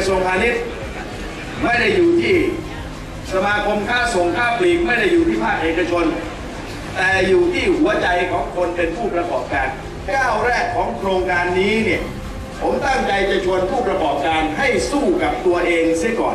ระทรวงพาณิชย์ไม่ได้อยู่ที่สมาคมค้าส่งค้าปลีกไม่ได้อยู่ที่ภาคเอกชนแต่อยู่ที่หัวใจของคนเป็นผู้ประกอบการก้าวแรกของโครงการนี้เนี่ยผมตั้งใจจะชวนผู้ประกอบการให้สู้กับตัวเองเสียก่อน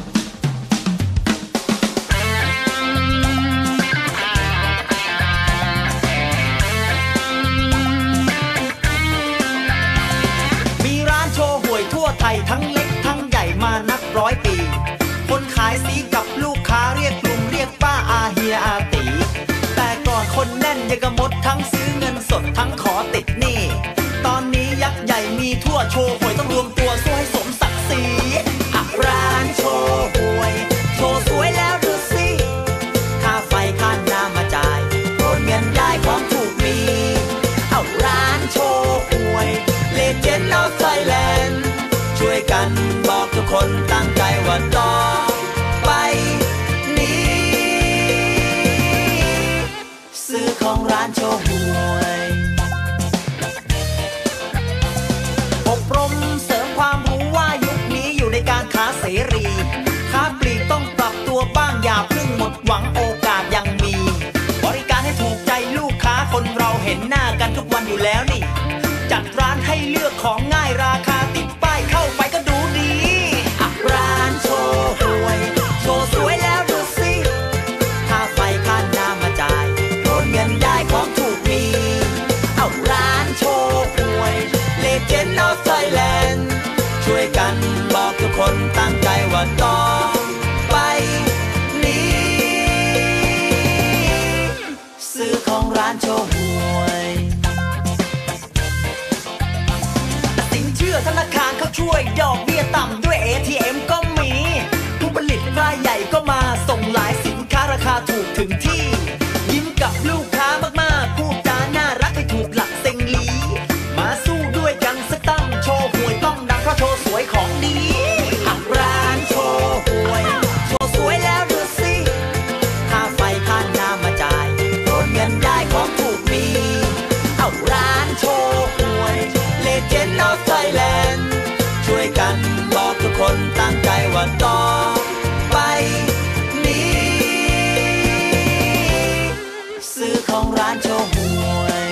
มีร้านโชว์หวยทั่วไทยทั้งเล็กทั้งใหญ่มานับร้อยปีคนขายสีกับลูกค้าเรียกลุงเรียกป้าอาเฮียอาตีแต่ก่อนคนแน่นยังกระมดทั้งซื้อเงินสดทั้งขอติดหนี้ตอนนี้ยักษ์ใหญ่มีทั่วโชว์หวยต้องรวมตัวสู้ให้สมศักดิ์ศรีร้านโชว์หวยโชว์สวยแล้วดูสิค่าไฟค่าน้ำมาจ่ายโอนเงินได้ของถูกมีเอาร้านโชว์หวยเลเจนด์ออฟไทยแลนด์ช่วยกันบอกทุกคนตั้งใจว่าต่อไปนี้ซื้อของร้านโชว์หวยอบรมเสริมความรู้ว่ายุคนี้อยู่ในการค้าเสรีค้าปลีกต้องปรับตัวบ้างอย่าเพิ่งหมดหวังโอกาสยังมีบริการให้ถูกใจลูกค้าคนเราเห็นหน้ากันทุกวันอยู่แล้วนี่จัดร้านให้เลือกของง่ายราคาติดป้ายเข้าไปก็ดูดีร้านโชว์หวยโชว์สวยแล้วดูสิค่าไฟค่าน้ำมาจ่ายโอนเงินได้ของถูกมีเอาร้านโชว์หวยเลเจนด์ออฟไทยแลนด์ช่วยกันบอกทุกคนตั้งใจว่าต่อไปนี้ซื้อของร้านโชว์หวยสินเชื่อธนาคารเขาช่วยดอกเบี้ยต่ำด้วย ATM ก็มีผู้ผลิตรายใหญ่ก็มาส่งหลายสินค้าราคาถูกถึงที่ยิ้มกับลูกค้ามากๆพูดจาน่ารักให้ถูกหลักเซ็งลีมาสู้ด้วยกันสักตั้งโชว์หวยต้องดังเพราะโชว์สวยของดีร้านโชว์หวยโชว์สวยแล้วดูสิค่าไฟค่าน้ำมาจ่ายโอนเงินได้ของถูกมีเอาร้านโชว์หวยเลเจนด์ออฟไทยแลนด์ช่วยกันบอกทุกคนตั้งใจว่าต่อไปนี้ซื้อของร้านโชว์หวย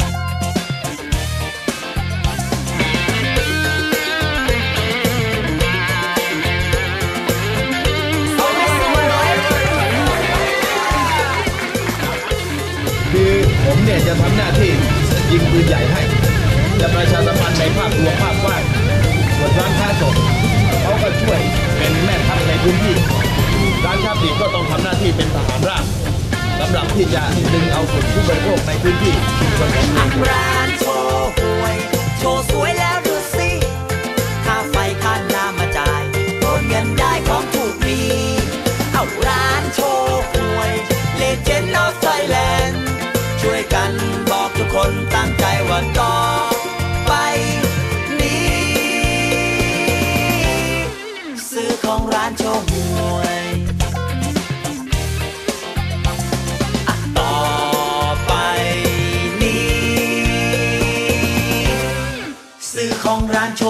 คือผมเนี่ยจะทำหน้าที่ยิงปืนใหญ่ให้จะประชาสัมพันธ์ในภาพรวมภาพกว้างส่วนร้านค้าส่งเขาก็ช่วยเป็นแม่ทัพในพื้นที่ร้านค้าปลีกก็ต้องทำหน้าที่เป็นทหารราบสำหรับที่จะดึงเอากลุ่มผู้บริโภคในพื้นที่ร้านโชว์หวยโชว์สวยแล้วดูสิค่าไฟค่าน้ำมาจ่ายโอนเงินได้ของถูกมีเอาร้านโชว์หวยเลเจนด์ออฟไทยแลนด์ช่วยกันบอกทุกคนตั้งใจว่าต่อไปนี้ซื้อของร้านโชว์หวยต่อไปนี้ซื้อของร้านโช